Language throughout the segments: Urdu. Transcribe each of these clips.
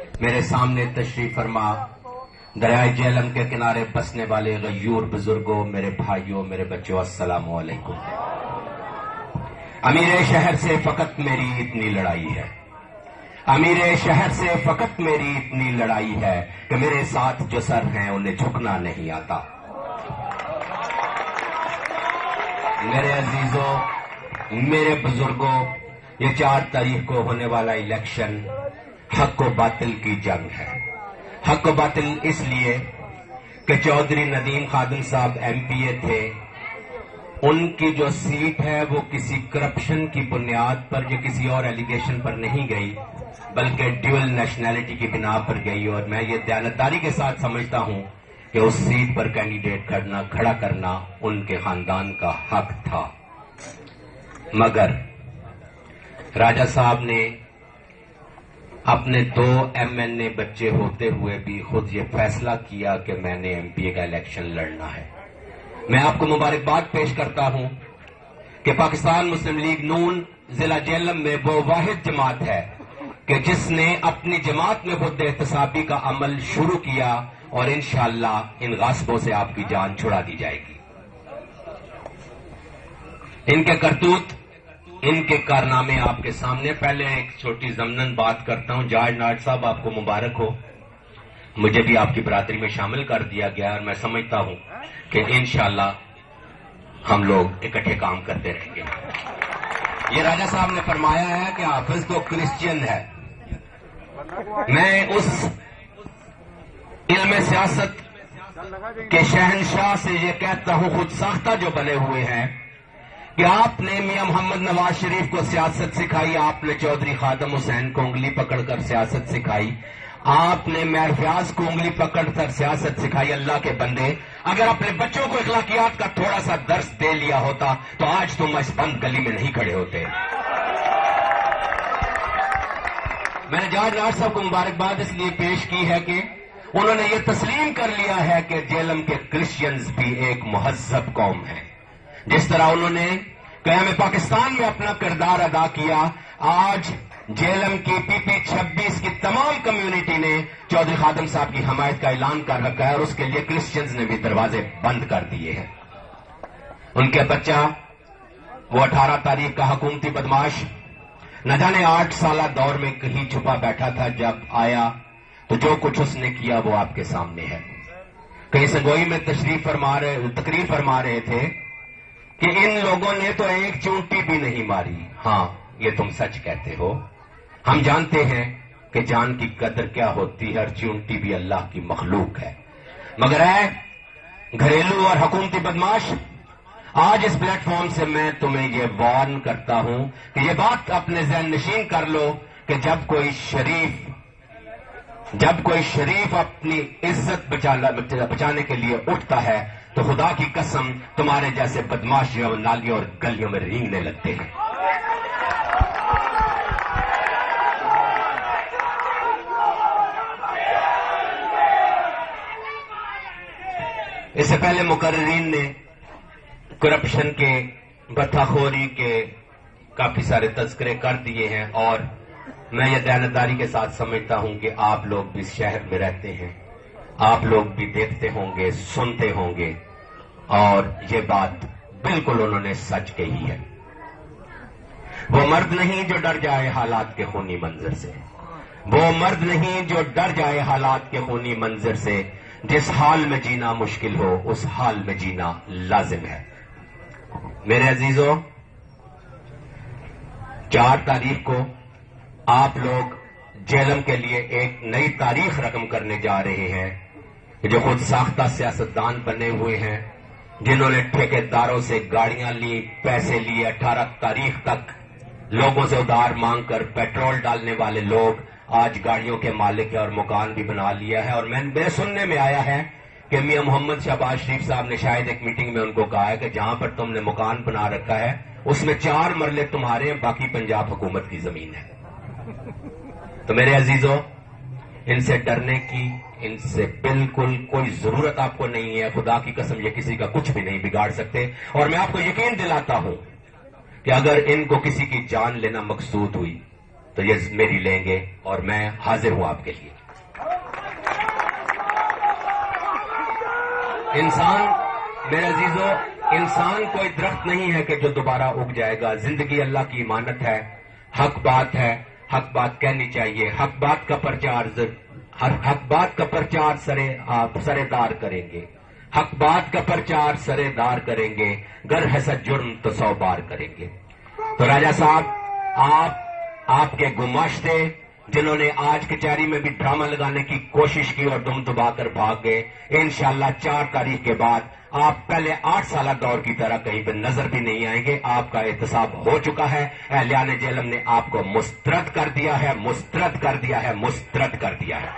میرے سامنے تشریف فرما دریائے جہلم کے کنارے بسنے والے غیور بزرگوں، میرے بھائیوں، میرے بچوں، السلام علیکم۔ امیر شہر سے فقط میری اتنی لڑائی ہے، امیر شہر سے فقط میری اتنی لڑائی ہے کہ میرے ساتھ جو سر ہیں انہیں جھکنا نہیں آتا۔ میرے عزیزوں، میرے بزرگوں، یہ 4 تاریخ کو ہونے والا الیکشن حق و باطل کی جنگ ہے۔ حق و باطل اس لیے کہ چودھری ندیم خادم صاحب ایم پی اے تھے، ان کی جو سیٹ ہے وہ کسی کرپشن کی بنیاد پر یا کسی اور ایلیگیشن پر نہیں گئی، بلکہ ڈیول نیشنلٹی کی بنا پر گئی، اور میں یہ دیانتداری کے ساتھ سمجھتا ہوں کہ اس سیٹ پر کینڈیڈیٹ کھڑا کرنا ان کے خاندان کا حق تھا۔ مگر راجہ صاحب نے اپنے 2 MNA بچے ہوتے ہوئے بھی خود یہ فیصلہ کیا کہ میں نے ایم پی اے کا الیکشن لڑنا ہے۔ میں آپ کو مبارکباد پیش کرتا ہوں کہ پاکستان مسلم لیگ نون ضلع جہلم میں وہ واحد جماعت ہے کہ جس نے اپنی جماعت میں خود احتسابی کا عمل شروع کیا، اور انشاءاللہ ان غاصبوں سے آپ کی جان چھڑا دی جائے گی۔ ان کے کرتوت، ان کے کارنامے آپ کے سامنے۔ پہلے ایک چھوٹی ضمناً بات کرتا ہوں۔ جارج ناٹ صاحب، آپ کو مبارک ہو، مجھے بھی آپ کی برادری میں شامل کر دیا گیا، اور میں سمجھتا ہوں کہ انشاءاللہ ہم لوگ اکٹھے کام کرتے رہیں گے۔ یہ راجہ صاحب نے فرمایا ہے کہ حافظ تو کرسچین ہے۔ میں اس علم سیاست کے شہنشاہ سے یہ کہتا ہوں، خود ساختہ جو بنے ہوئے ہیں، کہ آپ نے میاں محمد نواز شریف کو سیاست سکھائی، آپ نے چودھری خادم حسین کو انگلی پکڑ کر سیاست سکھائی، آپ نے میر فیاض کو انگلی پکڑ کر سیاست سکھائی۔ اللہ کے بندے، اگر اپنے بچوں کو اخلاقیات کا تھوڑا سا درس دے لیا ہوتا تو آج تم اس بند گلی میں نہیں کھڑے ہوتے۔ میں نے جارج ناٹ صاحب کو مبارکباد اس لیے پیش کی ہے کہ انہوں نے یہ تسلیم کر لیا ہے کہ جہلم کے کرسچنز بھی ایک مہذب قوم ہے۔ جس طرح انہوں نے قیام پاکستان میں اپنا کردار ادا کیا، آج جہلم کی PP 26 کی تمام کمیونٹی نے چودھری خادم صاحب کی حمایت کا اعلان کر رکھا ہے، اور اس کے لیے کرسچنز نے بھی دروازے بند کر دیے ہیں۔ ان کے بچہ وہ 18 تاریخ کا حکومتی بدماش نہ جانے 8 سالہ دور میں کہیں چھپا بیٹھا تھا، جب آیا تو جو کچھ اس نے کیا وہ آپ کے سامنے ہے۔ کہیں سنگوئی میں تقریر فرما رہے تھے کہ ان لوگوں نے تو ایک چونٹی بھی نہیں ماری۔ ہاں، یہ تم سچ کہتے ہو، ہم جانتے ہیں کہ جان کی قدر کیا ہوتی ہے، ہر چونٹی بھی اللہ کی مخلوق ہے۔ مگر اے گھریلو اور حکومتی بدماش، آج اس پلیٹ فارم سے میں تمہیں یہ وارن کرتا ہوں کہ یہ بات اپنے ذہن نشین کر لو کہ جب کوئی شریف اپنی عزت بچانے کے لیے اٹھتا ہے تو خدا کی قسم تمہارے جیسے بدماش جو نالیوں اور گلیوں میں رینگنے لگتے ہیں۔ اس سے پہلے مقررین نے کرپشن کے، بتاخوری کے کافی سارے تذکرے کر دیے ہیں، اور میں یہ دیانتداری کے ساتھ سمجھتا ہوں کہ آپ لوگ بھی اس شہر میں رہتے ہیں، آپ لوگ بھی دیکھتے ہوں گے، سنتے ہوں گے، اور یہ بات بالکل انہوں نے سچ کہی ہے۔ وہ مرد نہیں جو ڈر جائے حالات کے خونی منظر سے، وہ مرد نہیں جو ڈر جائے حالات کے خونی منظر سے، جس حال میں جینا مشکل ہو اس حال میں جینا لازم ہے۔ میرے عزیزوں، 4 تاریخ کو آپ لوگ جہلم کے لیے ایک نئی تاریخ رقم کرنے جا رہے ہیں، جو خود ساختہ سیاستدان بنے ہوئے ہیں، جنہوں نے ٹھیکیداروں سے گاڑیاں لی، پیسے لیے، 18 تاریخ تک لوگوں سے ادھار مانگ کر پیٹرول ڈالنے والے لوگ آج گاڑیوں کے مالک ہیں اور مکان بھی بنا لیا ہے۔ اور میرے سننے میں آیا ہے کہ میاں محمد شہباز شریف صاحب نے شاید ایک میٹنگ میں ان کو کہا ہے کہ جہاں پر تم نے مکان بنا رکھا ہے اس میں 4 مرلے تمہارے ہیں، باقی پنجاب حکومت کی زمین ہے۔ تو میرے عزیزوں، ان سے ڈرنے کی، ان سے بالکل کوئی ضرورت آپ کو نہیں ہے۔ خدا کی قسم یہ کسی کا کچھ بھی نہیں بگاڑ سکتے، اور میں آپ کو یقین دلاتا ہوں کہ اگر ان کو کسی کی جان لینا مقصود ہوئی تو یہ میری لیں گے، اور میں حاضر ہوں آپ کے لیے۔ انسان میرے عزیزو، انسان کوئی درخت نہیں ہے کہ جو دوبارہ اگ جائے گا. زندگی اللہ کی امانت ہے، حق بات ہے، حق بات کہنی چاہیے. حق بات کا پرچار سرے دار کریں گے. حق بات کا پرچار سرے دار کریں گے، گر ہے سچ جرم تو 100 بار کریں گے. تو راجہ صاحب، آپ کے گماشتے جنہوں نے آج کچہری میں بھی ڈرامہ لگانے کی کوشش کی اور دم دبا کر بھاگ گئے، انشاءاللہ 4 تاریخ کے بعد آپ پہلے 8 سالہ دور کی طرح کہیں پہ نظر بھی نہیں آئیں گے. آپ کا احتساب ہو چکا ہے. اہلیان جہلم نے آپ کو مسترد کر دیا ہے، مسترد کر دیا ہے، مسترد کر دیا ہے.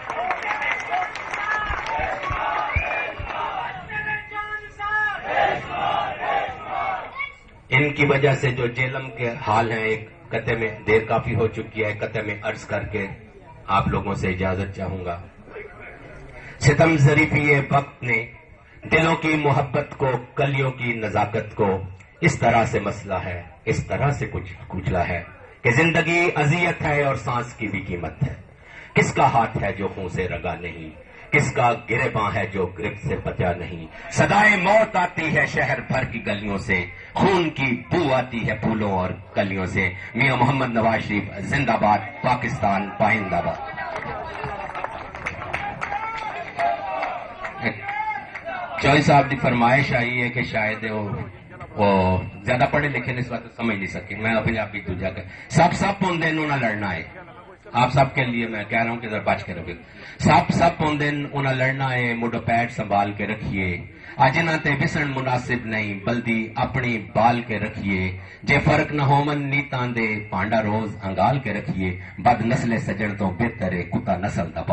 ان کی وجہ سے جو جہلم کے حال ہیں، ایک قطعے میں دیر کافی ہو چکی ہے، قطعے میں عرض کر کے آپ لوگوں سے اجازت چاہوں گا. ستم ظریفی وقت نے دلوں کی محبت کو، کلیوں کی نزاکت کو اس طرح سے مسئلہ ہے، اس طرح سے کچھ کچلا ہے کہ زندگی اذیت ہے اور سانس کی بھی قیمت ہے. کس کا ہاتھ ہے جو خون سے رگا نہیں، کس کا گریباں ہے جو گرفت سے بچا نہیں. صدائے موت آتی ہے شہر بھر کی گلیوں سے، خون کی بو آتی ہے پھولوں اور کلیوں سے. میاں محمد نواز شریف زندہ باد، پاکستان پائندہ باد. چوئی صاحب کی فرمائش آئی ہے کہ شاید وہ زیادہ پڑھے لکھے نے اس وقت سمجھ نہیں سکے. میں اپنے آپ ہی دوجا کہ سب پوندے انہوں نے لڑنا ہے. آپ سب کے لیے میں کہہ رہا ہوں کہ ذرا بچ کے رکھے. سب پوندے انہوں لڑنا ہے. مڈو پیٹ سنبھال کے رکھیے. اجنا تے بسن مناسب نہیں، بلدی اپنی بال کے رکھیے. جے فرق نہ ہومن نیتاں دے، پانڈا روز انگال کے رکھیے. بد نسل سجن تو بہتر ہے کتا نسل دا